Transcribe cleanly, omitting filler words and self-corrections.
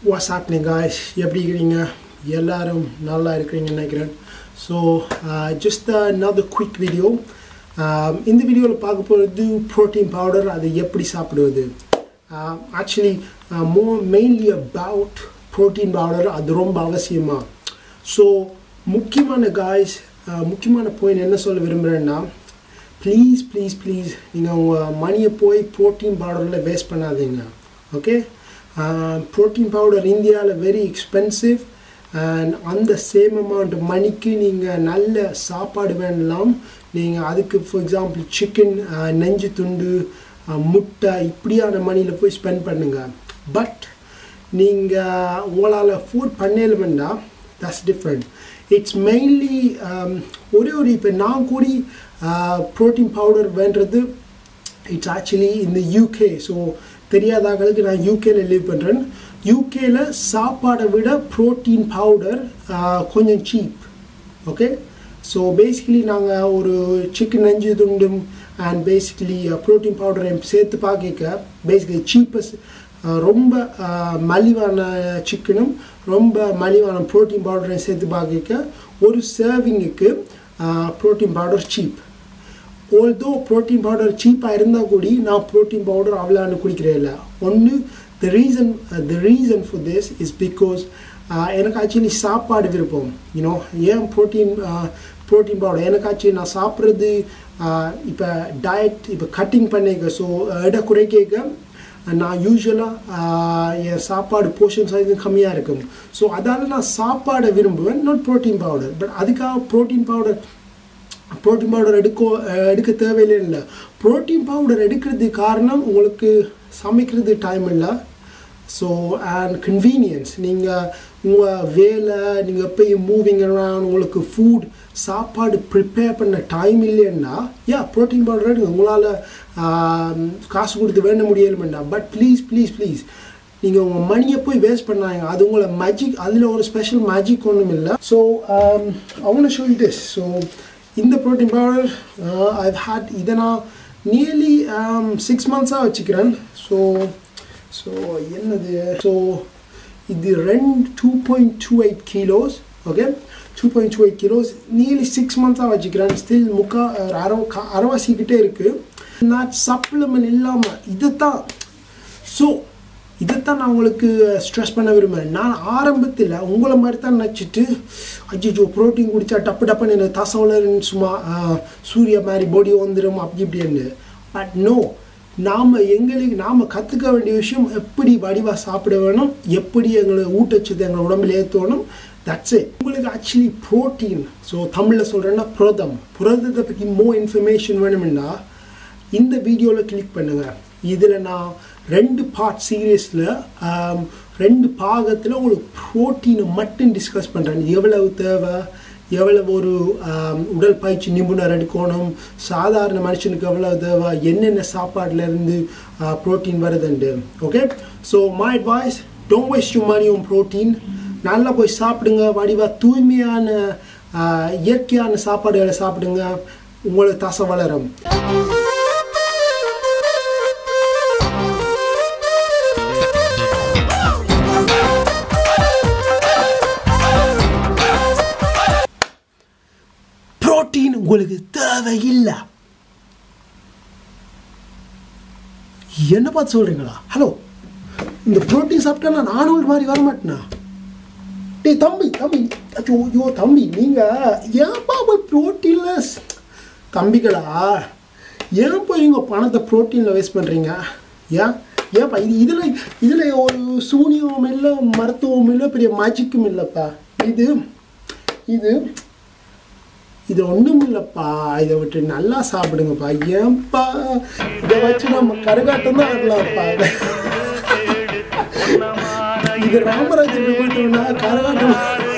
What's happening, guys? எப்படி இருக்கீங்க? எல்லாரும் நல்லா இருக்கீங்கன்னு நினைக்கிறேன். So just another quick video. இந்த வீடியோவில் பார்க்க போகிறது protein powder அது எப்படி சாப்பிடுவது. Actually more mainly about protein powder அது ரொம்ப அவசியமா. So முக்கியமான guys முக்கியமான பாயிண்ட் என்ன சொல்ல விரும்புகிறேன்னா ப்ளீஸ் நீங்கள் உங்கள் மணியை போய் protein powderல வேஸ்ட் பண்ணாதீங்க. ஓகே, protein powder இந்தியாவில் very expensive and அந்த சேம் அமௌண்ட் மணிக்கு நீங்கள் நல்ல சாப்பாடு வேணலாம். நீங்கள் அதுக்கு ஃபார் எக்ஸாம்பிள் சிக்கன், நெஞ்சு துண்டு, முட்டை இப்படியான மணியில் போய் ஸ்பெண்ட் பண்ணுங்கள். பட் நீங்கள் உங்களால் ஃபுட் பண்ணலுமெண்டா தட்ஸ் டிஃப்ரெண்ட். இட்ஸ் மெயின்லி ஒரு இப்போ நான் கூடி ப்ரோட்டீன் பவுடர் வேண்டது இட்ஸ் ஆக்சுவலி இந்த யூகே. ஸோ தெரியாதவங்களுக்கு நான் யூகேல லீவ் பண்ணுறேன். யூகேல சாப்பாடை விட ப்ரோட்டீன் பவுடர் கொஞ்சம் சீப். ஓகே, ஸோ பேசிக்கலி நாங்கள் ஒரு சிக்கன் நெஞ்சு துண்டும் அண்ட் பேசிக்கலி ப்ரோட்டீன் பவுடரை சேர்த்து பார்க்க பேசிக்கலி சீப்பஸ்ட் ரொம்ப மலிவான சிக்கனும் ரொம்ப மலிவான ப்ரோட்டீன் பவுடரையும் சேர்த்து பார்க்க ஒரு சர்விங்குக்கு protein powder cheap. although protein powder சீப்பாக இருந்தால் கூட நான் ப்ரோட்டீன் பவுடர் அவ்வளோன்னு குடிக்கிறேன் இல்லை. ஒன்று the reason for this is because எனக்கு ஆக்சுவலி சாப்பாடு விருப்பம். யூனோ ஏன் ப்ரோட்டீன் பவுடர் எனக்கு ஆக்சுவலி நான் சாப்பிட்றது இப்போ டயட் இப்போ கட்டிங் பண்ணிக்க. ஸோ எடை குறைக்க நான் யூஸ்வலாக என் சாப்பாடு போர்ஷன் சைஸ் கம்மியாக இருக்கும். ஸோ அதால் நான் சாப்பாடை விரும்புவேன், நாட் ப்ரோட்டீன் பவுடர். பட் அதுக்காக ப்ரோட்டீன் பவுடர் எடுக்க தேவையில்லை. ப்ரோட்டீன் பவுடர் எடுக்கிறதுக்கு காரணம் உங்களுக்கு சமைக்கிறது டைம் இல்லை. ஸோ அண்ட் கன்வீனியன்ஸ், நீங்கள் உங்கள் வேலை நீங்கள் எப்பயும் மூவிங் அரவுண்ட் உங்களுக்கு ஃபுட் சாப்பாடு ப்ரிப்பேர் பண்ண டைம் இல்லைன்னா ப்ரோட்டீன் பவுடர் எடுங்க. உங்களால் காசு கொடுத்து வேண்ட முடியலுமெண்டா. பட் ப்ளீஸ் நீங்கள் உங்கள் மணியை போய் வேஸ்ட் பண்ணாங்க. அது உங்களை மேஜிக், அதில் ஒரு ஸ்பெஷல் மேஜிக் ஒன்றும் இல்லை. So I want to show you this. So இந்த ப்ரோட்டீன் பவுடர் I've had இதை நான் நியர்லி 6 monthஸாக வச்சுக்கிறேன். ஸோ என்னது, ஸோ இது 2.28 kilos. ஓகே, 2.28 kilos நியர்லி 6 monthஸாக வச்சுக்கிறேன். ஸ்டில் அரைவாசிக்கிட்டே இருக்குது. நான் சப்ளிமெண்ட் இல்லாமல் இதைத்தான் நான் உங்களுக்கு ஸ்ட்ரெஸ் பண்ண விரும்புகிறேன். நான் ஆரம்பத்தில் உங்களை மாதிரி தான் நினச்சிட்டு அஜிஜோ ப்ரோட்டீன் குடித்தா டப்புன்னு எனக்கு தசவலன்னு சும்மா சூரிய மாதிரி பாடி வந்துடும் அப்படி இப்படின்னு. பட் நோ, நாம் கற்றுக்க வேண்டிய விஷயம் எப்படி வடிவாக சாப்பிட வேணும், எப்படி எங்களை ஊட்டச்சத்து எங்களை உடம்புல ஏற்றணும். That's it. உங்களுக்கு ஆக்சுவலி ப்ரோட்டீன், ஸோ தமிழில் சொல்கிறேன்னா புரதத்தை பற்றி மோர் இன்ஃபர்மேஷன் வேணும்னா இந்த வீடியோவில் கிளிக் பண்ணுங்கள். இதில் நான் 2 பார்ட் சீரியஸில் 2 பாகத்தில் உங்களுக்கு ப்ரோட்டீனை மட்டும் டிஸ்கஸ் பண்ணுறேன். எவ்வளவு தேவை, எவ்வளவு ஒரு உடல் பயிற்சி நிபுணர் எடுக்கணும், சாதாரண மனுஷனுக்கு எவ்வளவு தேவை, என்னென்ன சாப்பாட்டிலேருந்து ப்ரோட்டீன் வருதுண்டு. Okay, so my advice, don't waste you money on protein. நல்லா போய் சாப்பிடுங்க, வடிவாக தூய்மையான இயற்கையான சாப்பாடுகளை சாப்பிடுங்க, உங்களுக்கு தசை வளரும். ப்ரோட்டீன் உங்களுக்கு தேவையில்லை. என்ன பார்த்து சொல்கிறீங்களா? ஹலோ, இந்த ப்ரோட்டீன் சாப்பிட்டா நான் ஆனோல்ட் மாதிரி வரமாட்டேனா? டேய் தம்பி ஐயோ தம்பி, நீங்கள் ஏன்பா போய் ப்ரோட்டீனில் தம்பிகளா ஏன் போய் உங்கள் பணத்தை ப்ரோட்டீனில் வேஸ்ட் பண்ணுறீங்க? ஏன்ப்பா இதில் ஒரு சூனியமும் இல்லை, மருத்துவமும் இல்லை, பெரிய மேஜிக்கும் இல்லைப்பா. இது ஒன்றும் இல்லைப்பா. இதை விட்டு நல்லா சாப்பிடுங்கப்பா. ஏன்பா இதை வச்சு நம்ம கரகாட்டம் தான் ஆடலாம்ப்பா. இது ராமராஜன் போயிட்டோம்னா கரகாட்டம்